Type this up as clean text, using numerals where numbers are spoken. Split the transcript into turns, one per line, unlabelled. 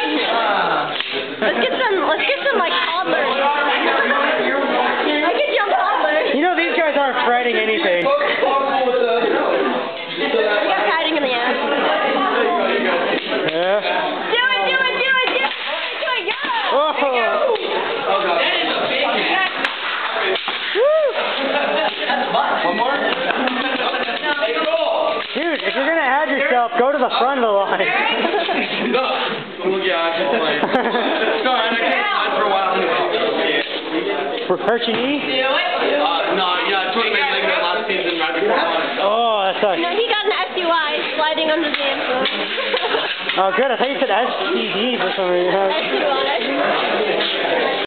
Let's get some like toddlers. I get young toddlers.
You know these guys aren't fighting anything.
I got hiding in the ass.
Yeah.
Do it, yeah!
Oh.
That is a big hit. One more?
Dude, if you're gonna add yourself, go to the front of the line.
Sorry, I can't run for a while.
Hurt your knee?
No, yeah, I totally made that last season right before lunch.
Oh, that sucks.
No, he got an SUI, sliding under the influence.
Oh, good. I thought you said STD for some reason.
SUI.